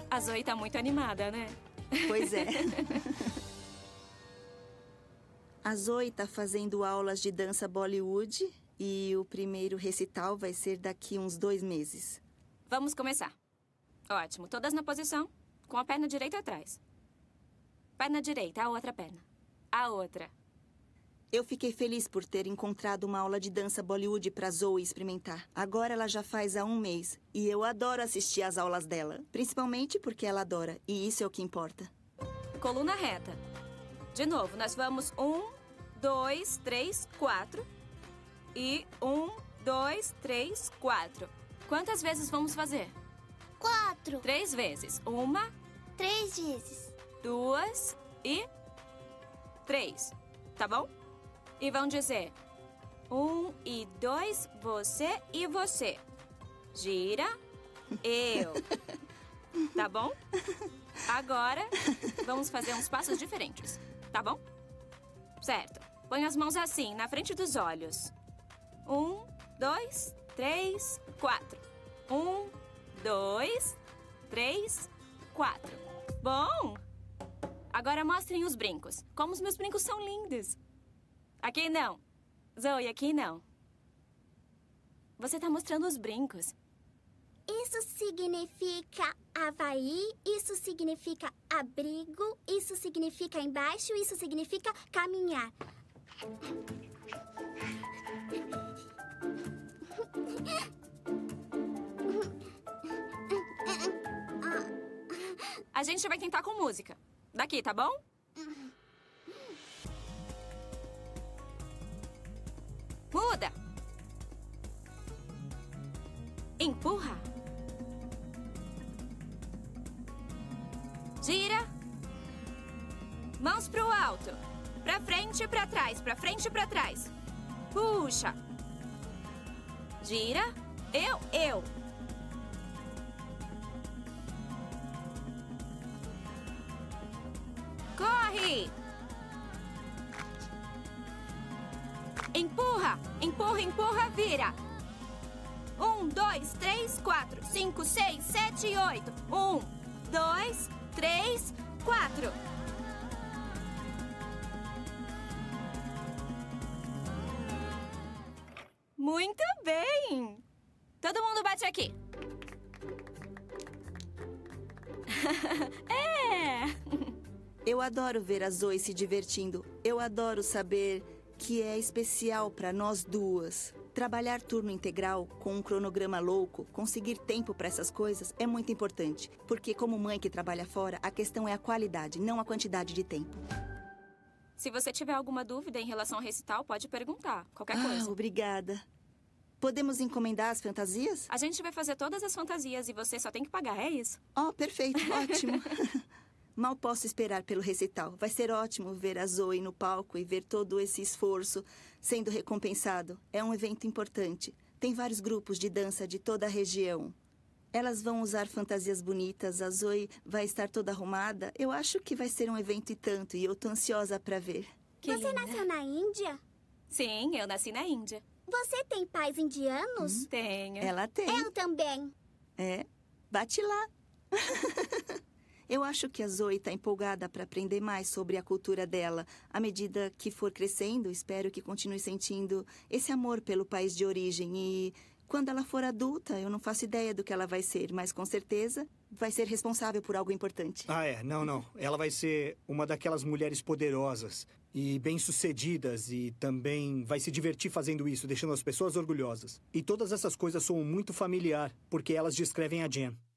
A Zoe tá muito animada, né? Pois é. A Zoe tá fazendo aulas de dança Bollywood e o primeiro recital vai ser daqui uns 2 meses. Vamos começar. Ótimo. Todas na posição, com a perna direita atrás. Perna direita, a outra perna. A outra. Eu fiquei feliz por ter encontrado uma aula de dança Bollywood pra Zoe experimentar. Agora ela já faz há 1 mês e eu adoro assistir às aulas dela. Principalmente porque ela adora, e isso é o que importa. Coluna reta. De novo, nós vamos 1, 2, 3, 4. E 1, 2, 3, 4. Quantas vezes vamos fazer? 4. 3 vezes. 1, 3 vezes. 2 e 3. Tá bom? E vão dizer 1 e 2, você e você. Gira, eu. Tá bom? Agora, vamos fazer uns passos diferentes. Tá bom? Certo. Põe as mãos assim, na frente dos olhos. 1, 2, 3, 4. 1, 2, 3, 4. Bom! Agora mostrem os brincos. Como os meus brincos são lindos. Aqui não. Zoe, aqui não. Você tá mostrando os brincos. Isso significa Havaí, isso significa abrigo, isso significa embaixo, isso significa caminhar. A gente vai tentar com música. Daqui, tá bom? Muda! Empurra! Gira! Mãos pro alto! Pra frente e pra trás, pra frente e pra trás. Puxa! Gira! Eu! Corre! Empurra! Empurra, vira! 1, 2, 3, 4, 5, 6, 7 e 8. 1, 2, 3, 4. Muito bem! Todo mundo bate aqui. É! Eu adoro ver a Zoe se divertindo. Eu adoro saber que é especial para nós duas. Trabalhar turno integral com um cronograma louco, conseguir tempo para essas coisas é muito importante. Porque como mãe que trabalha fora, a questão é a qualidade, não a quantidade de tempo. Se você tiver alguma dúvida em relação ao recital, pode perguntar. Qualquer coisa. Obrigada. Podemos encomendar as fantasias? A gente vai fazer todas as fantasias e você só tem que pagar, é isso? Oh, perfeito, ótimo. Mal posso esperar pelo recital. Vai ser ótimo ver a Zoe no palco e ver todo esse esforço sendo recompensado. É um evento importante. Tem vários grupos de dança de toda a região. Elas vão usar fantasias bonitas, a Zoe vai estar toda arrumada. Eu acho que vai ser um evento e tanto, e eu tô ansiosa pra ver. Que Você linda. nasceu na Índia? Sim, eu nasci na Índia. Você tem pais indianos? Tenho. Ela tem. Eu também. É, bate lá. Eu acho que a Zoe está empolgada para aprender mais sobre a cultura dela. À medida que for crescendo, espero que continue sentindo esse amor pelo país de origem. E quando ela for adulta, eu não faço ideia do que ela vai ser, mas com certeza vai ser responsável por algo importante. Não. Ela vai ser uma daquelas mulheres poderosas e bem-sucedidas e também vai se divertir fazendo isso, deixando as pessoas orgulhosas. E todas essas coisas soam muito familiar, porque elas descrevem a Jen.